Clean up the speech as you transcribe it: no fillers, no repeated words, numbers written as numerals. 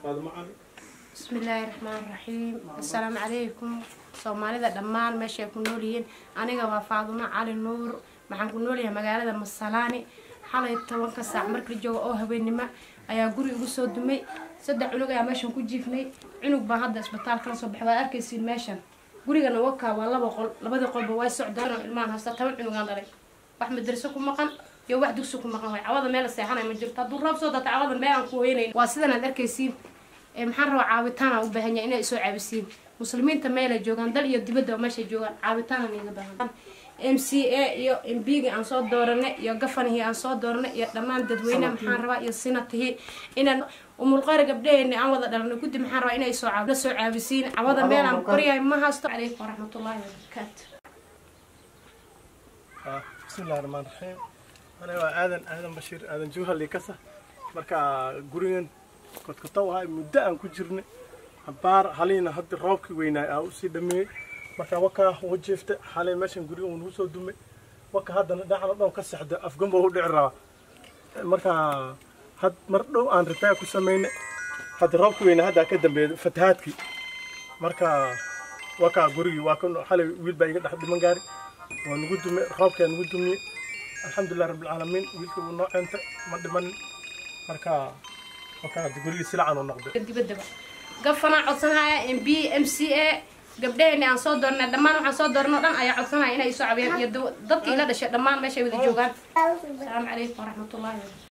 فاطمة علي. بسم الله الرحمن الرحيم. السلام عليكم Soomaalida dhammaan meesha ay ku nool yihiin aniga waa Faaduma Cali Nuur waxaan ku noolahay magaalada Masalaani xalay 10 saac markii joogo oo habeenimo ayaa guri ugu soo dumay saddex cunug ayaa meeshan ku jiifnay cunug baa hadda isbitaalka la soo baxay waa arkaysiin meeshan gurigana waka waa laba qol labada qolba way socdaan ilmaan hasta 10 cunug aan dhalay wax madraso ku maqan iyo wax dugsi ku maqan way cawada meel seexanay ma jirto haduu roob soo data cawada meel aan ku weynayn waa sidan aad arkaysiin maxaan rabaa caawitaan u baahan yahay inay soo caawisiin muslimiinta meel ay joogan dal iyo dibadda meesha joogan caawitaan aniga baahan MCA iyo MPga aan soo dooranay iyo gafanaha aan soo dooranay iyo dhamaan dadweynaha maxaan rabaa iyo sinatihi inaan umul qari gabdheena aan wada dhalno gudi maxaan rabaa inay soo caawisiin cawada meel aan qoriyay ma haasto alaykum waraxmatullaahi wabarakaatuh bismillaahir rahmaanir rahiim ana waa aadan bashiir aadan juhal kasa marka gurigan kodkoto waxa muddo aan ku jirnay abaar halina hadda roobkii weynaa aa u sii dhameeyay marka waka wajeefta xalay meeshan guriga uu soo dumay waka hadana dhaxal dhow ka saxda afgamba u dhici raba marka had mar dhow aan repair ku sameeynay hadda roobkii weynaa hadda ka dambeeyay fatahaadkii marka waka gurigi waa kan xalay wiil baa iga dhaxdiman gaari waa nugu dumay roobkii nugu dumay alxamdulillah rabbil alamin wiilkii uu noocinta ma dhiman marka وكان تقولي سلعة ونقد. دبدبة. قفنا عصناها MB MCA قبلين عن صدرنا دمان عن صدرنا دم أي عصناها هنا يسوع بين يدو ضبط إلى الشيء دمان ماشي with الجوال. السلام عليكم ورحمة الله وبركاته.